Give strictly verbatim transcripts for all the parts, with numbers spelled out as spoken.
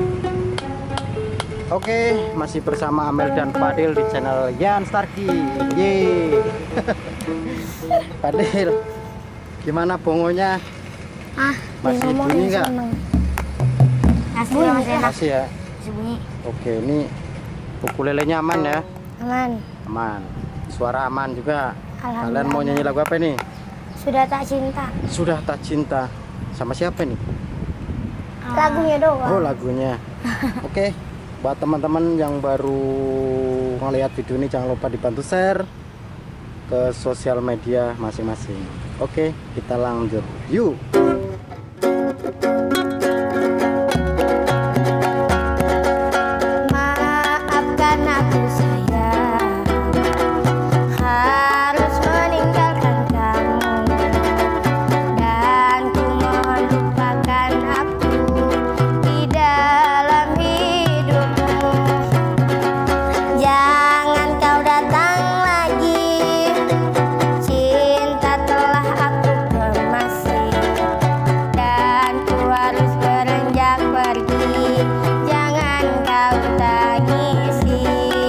Oke, masih bersama Amel dan Fadil di channel Yan Starkey. Yeay. Fadil, gimana bongonya? Ah, masih bunyi nggak? Masih ya, masih enak. Masih ya. Masih bunyi. Oke, ini ukulelenya aman ya? Aman. Aman. Suara aman juga. Alhamdulillah. Kalian mau nyanyi lagu apa nih? Sudah tak cinta. Sudah tak cinta. Sama siapa nih? Lagunya doang. Oh, lagunya. Oke. Buat teman-teman yang baru ngelihat video ini, jangan lupa dibantu share ke sosial media masing-masing. Oke, kita lanjut. Yuk. Maafkan aku sayang, harus meninggalkan kamu, dan ku mohon lupakan aku di dalam hidupmu. Jangan kau datang lagi, cinta telah aku kemasi, dan ku harus beranjak pergi. Jangan kau tangisi,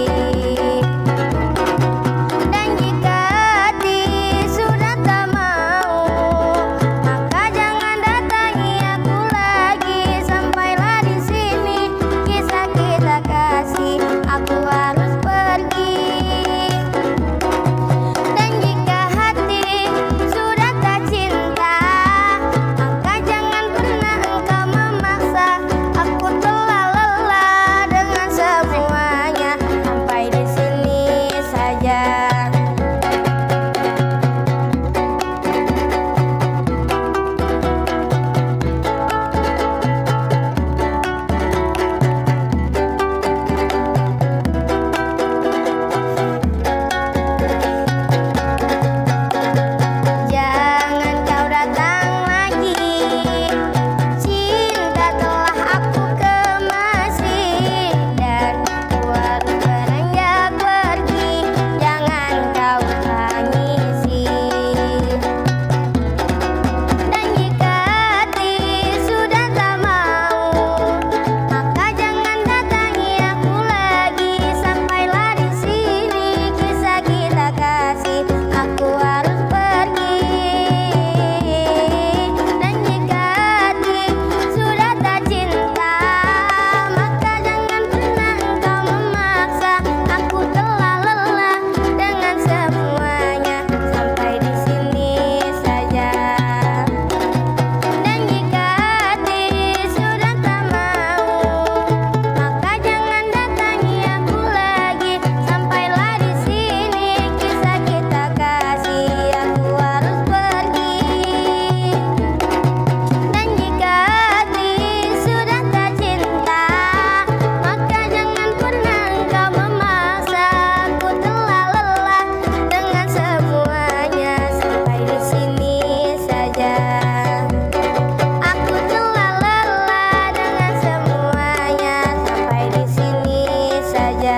dan jika hati sudah tak mau, maka jangan datangi aku lagi. Sampailah di sini kisah kita kasih, aku harus pergi. Dan jika hati sudah tak cinta, maka jangan pernah engkau memaksa. Aku telah lelah dengan semuanya, sampai di sini saja. Jangan kau datang lagi, cinta telah aku kemasi, dan ku harus beranjak pergi. Jangan kau tangisi, dan jika hati sudah tak mau, maka jangan datangi aku lagi. Sampailah di sini kisah kita kasih, aku harus pergi. Dan jika hati sudah tak cinta, maka jangan pernah engkau memaksa. Aku telah lelah dengan semuanya, sampai di sini saja. Dan jika hati sudah tak mau, maka jangan datangi aku lagi. Sampailah di sini kisah kita kasih, aku harus pergi. Dan jika hati sudah tak cinta, maka jangan pernah engkau memaksa. Aku telah lelah dengan semuanya, sampai di sini saja. Aku telah lelah dengan semuanya, sampai di sini saja.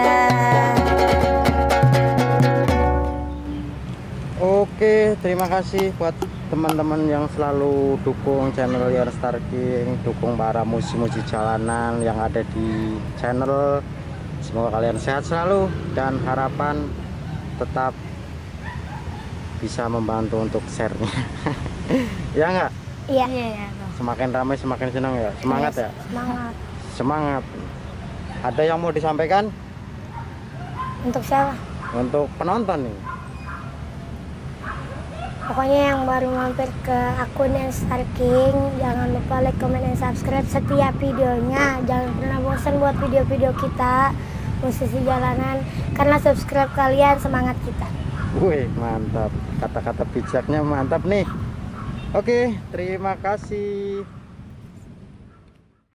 Oke, terima kasih buat teman-teman yang selalu dukung channel Yan Starkey, dukung para musisi-musisi jalanan yang ada di channel. Semoga kalian sehat selalu, dan harapan tetap bisa membantu untuk share-nya. Ya enggak? Iya. Semakin ramai semakin senang ya. Semangat ya. Semangat. Semangat. Ada yang mau disampaikan Untuk siapa? untuk penonton nih? Pokoknya yang baru mampir ke akun Yan Starkey, jangan lupa like, comment, dan subscribe setiap videonya. Jangan pernah bosan buat video-video kita musisi jalanan, karena subscribe kalian semangat kita. Wih, mantap. Kata-kata bijaknya mantap nih. Oke, terima kasih.